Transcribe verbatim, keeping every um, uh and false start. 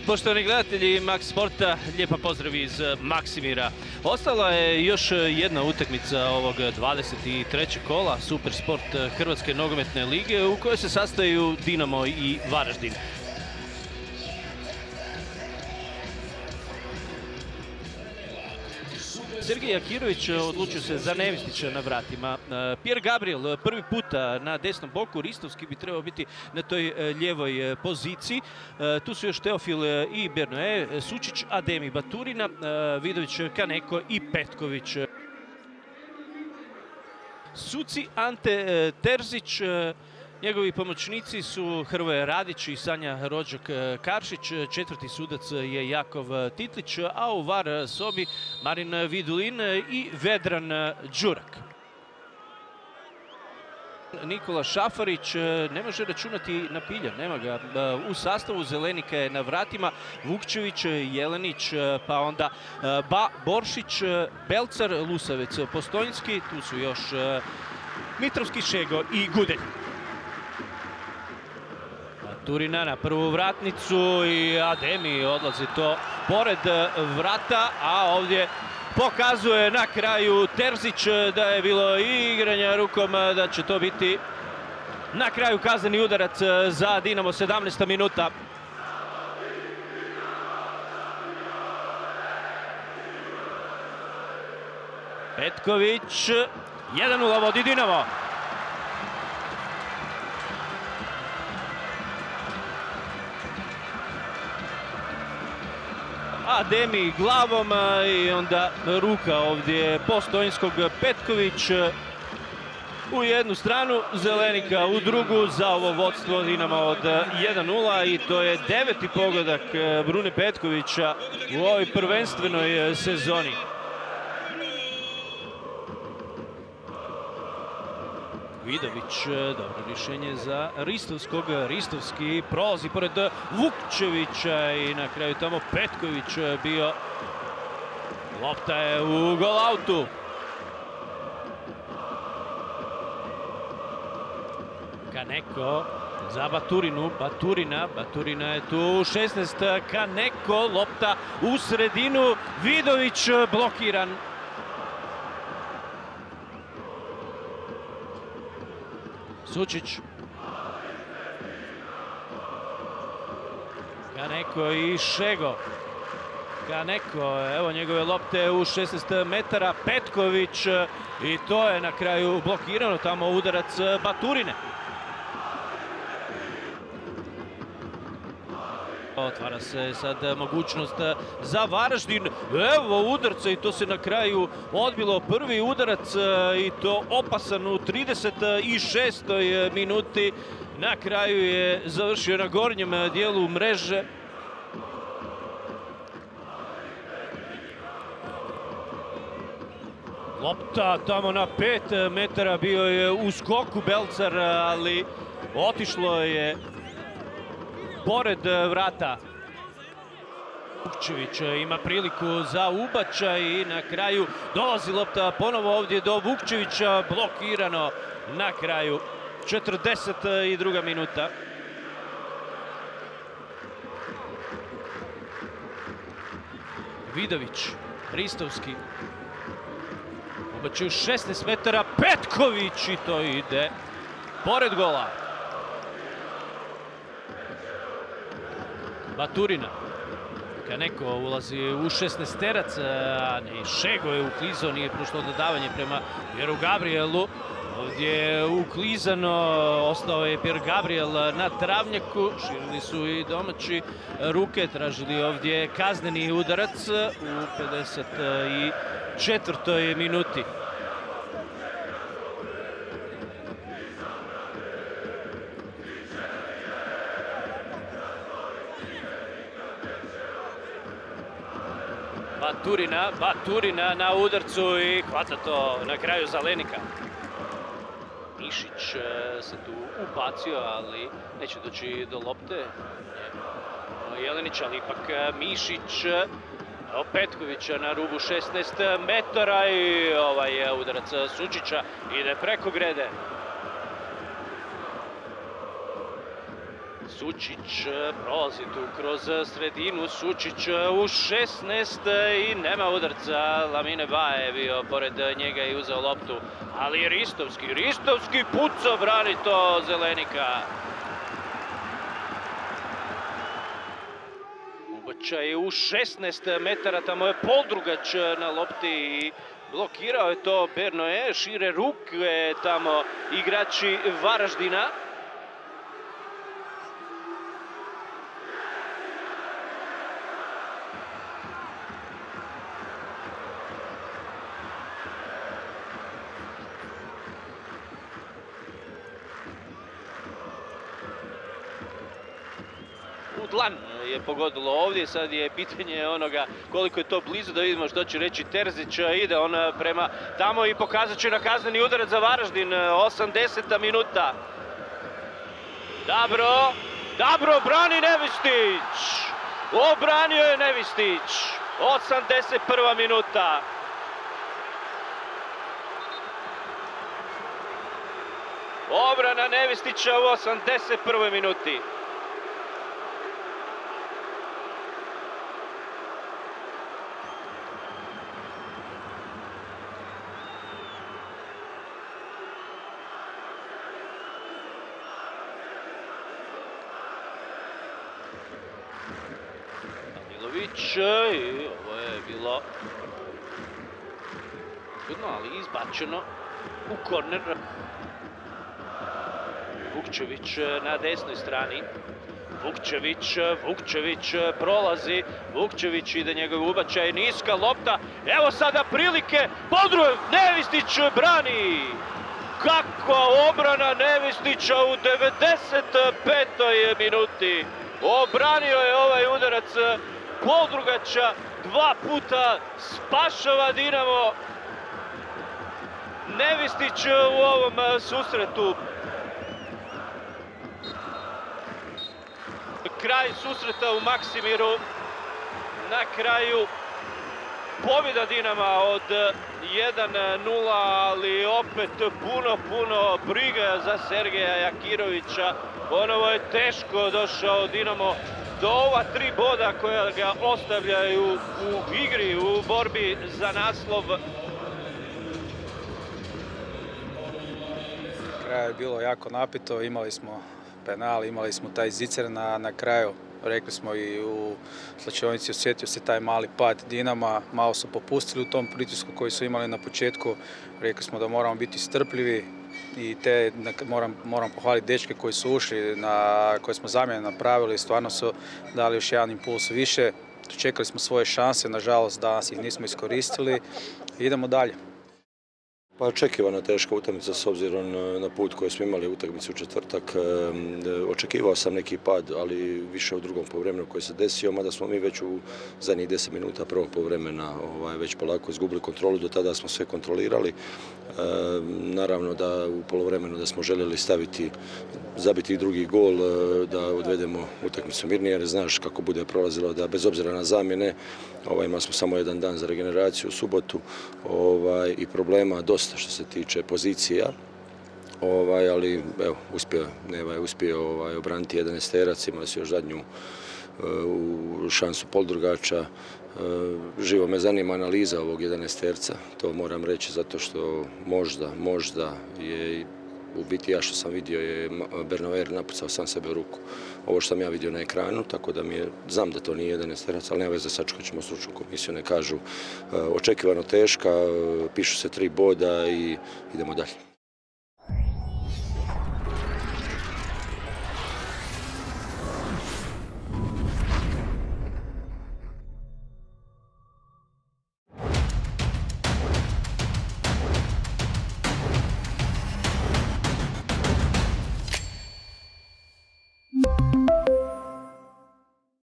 Poštovani gledatelji Max Sporta, lijepa pozdrav iz Maksimira. Ostala je još jedna utakmica ovog dvadeset trećeg kola Supersport Hrvatske nogometne lige u kojoj se sastaju Dinamo i Varaždin. Sergej Akirović odlučio se za Nevistića na vratima. Pierre Gabriel prvi puta na desnom boku, Ristovski bi trebao biti na toj lijevoj poziciji. Tu su još Teofil i Bernoe, Sučić, Ademi, Baturina, Vidović, Kaneko i Petković. Suci Ante Terzić, njegovi pomoćnici su Hrvoje Radić i Sanja Rođak-Karšić, četvrti sudac je Jakov Titlić, a u var sobi Marin Vidulin i Vedran Đurak. Nikola Šafarić ne može računati na Pilja, nema ga u sastavu. Zelenika je na vratima, Vukčević, Jelenić, pa onda Ba, Boršić, Belcar, Lusavec, Postojnski, tu su još Mitrovski, Šego i Gudelj. Turina na prvu vratnicu i Ademi odlazi to pored vrata, a ovdje pokazuje na kraju Terzić da je bilo i igranja rukom, da će to biti na kraju kazneni udarac za Dinamo, sedamnaesta minuta. Petković, jedan nula vodi Dinamo. Ademi glavom i onda ruka ovdje Postojnskog. Petković u jednu stranu, Zelenika u drugu za ovo vodstvo Dinama od jedan nula i to je deveti pogodak Brune Petkovića u ovoj prvenstvenoj sezoni. Vidović, dobro rješenje za Ristovskog. Ristovski prolazi pored Vukčevića i na kraju tamo Petković bio. Lopta je u golautu. Kaneko za Baturinu. Baturina. Baturina je tu. šesnaest. Kaneko. Lopta u sredinu. Vidović blokiran. Sučić. Kaneko i Šego. Kaneko, evo njegove lopte u šesnaest metara. Petković i to je na kraju blokirano. Tamo udarac Baturine. Otvara se sad mogućnost za Varaždin. Evo udarca i to se na kraju odbilo. Prvi udarac i to opasan u trideset šestoj minuti. Na kraju je završio na gornjem dijelu mreže. Lopta tamo na pet metara, bio je u skoku Belcar, ali otišlo je pored vrata. Vukčević ima priliku za ubačaj i na kraju dolazi lopta ponovo ovdje do Vukčevića, blokirano na kraju. četrdeset druga minuta. Vidović, Ristovski. Ubačaju šesnaest metara, Petković i to ide pored gola. Baturina. Kaneko ulazi u šesnaesterac, a Šego je uklizao, nije prošlo dodavanje prema Pieru Gabrielu. Ovdje je uklizano, ostao je Pierre Gabriel na travnjaku, širili su i domaći ruke, tražili ovdje kazneni udarac u pedeset četvrtoj minuti. Baturina, Baturina na udarcu i hvata to na kraju Zelenika. Mišić se tu ubacio, ali neće doći do lopte. Jelenić, ali ipak Mišić. Petkovića na rubu šesnaest metara i ovaj udarac Sučića ide preko grede. Sučić prolazi tu kroz sredinu, Sučić u šesnaest i nema udarca. Lamine Ba je bio pored njega i uzeo loptu, ali Ristovski, Ristovski puca, brani to Zelenika. Ubačaj u šesnaest metara, tamo je Poldrugač na lopti i blokirao je to Bernoe, šire ruke tamo igrači Varaždina. U dlan je pogodilo ovdje, sad je pitanje onoga koliko je to blizu, da vidimo što će reći Terzić. Ide on prema tamo i pokazat će na kazneni udarac za Varaždin, osamdeseta minuta. Dobro, dobro, brani Nevistić, obranio je Nevistić, osamdeset prva minuta. Obrana Nevistića u osamdeset prvoj minuti. Danilović, i ovo je bilo čudno, ali izbačeno u korner. Vukčević na desnoj strani. Vukčević, Vukčević prolazi, Vukčević ide njegov ubačaj, niska lopta, evo sada prilike, Poldrugač, Nevistić brani! Kakva obrana Nevistića u devedeset petoj minuti! Obranio je ovaj udarac Poldrugača, dva puta spašava Dinamo. Nevistić u ovom susretu. Kraj susreta u Maksimiru. Na kraju pobjeda Dinama od jedan nula, ali opet puno, puno briga za Sergeja Jakirovića. Ponovo je teško došao Dinamo do ova tri boda koja ga ostavljaju u igri, u borbi za naslov. Kraj je bilo jako napito, imali smo penal, imali smo taj zicer na, na kraju. Rekli smo i u slačionici, osjetio se taj mali pad Dinama, malo su popustili u tom pritisku koji su imali na početku. Rekli smo da moramo biti strpljivi i te moram, moram pohvaliti dečke koji su ušli, na koje smo zamjene napravili, stvarno su dali još jedan impuls više. Čekali smo svoje šanse, nažalost danas ih nismo iskoristili. Idemo dalje. Pa očekivana teška utakmica s obzirom na put koji smo imali utakmicu u četvrtak. Očekivao sam neki pad, ali više u drugom poluvremenu koji se desio, mada smo mi već u zadnjih deset minuta prvog poluvremena ovaj, već polako izgubili kontrolu, do tada smo sve kontrolirali. E, naravno da u poluvremenu da smo željeli staviti, zabiti drugi gol, da odvedemo utakmicu mirnije, jer znaš kako bude prolazilo, da bez obzira na zamjene, ovaj, imali smo samo jedan dan za regeneraciju u subotu ovaj, i problema dosta što se tiče pozicija, ovaj, ali evo, uspio, Neva je uspio ovaj, obraniti jedanaesterac, imali su još zadnju uh, šansu Poldrugača. Uh, živo me zanima analiza ovog jedanaesterca, to moram reći zato što možda, možda je u biti ja što sam vidio je Bernoer napucao sam sebe u ruku. Ovo što sam ja vidio na ekranu, tako da mi je, znam da to nije jedanaesterac, ali nema veze, sačekat ćemo stručnu komisiju, ne kažu. Očekivano teška, pišu se tri boda i idemo dalje.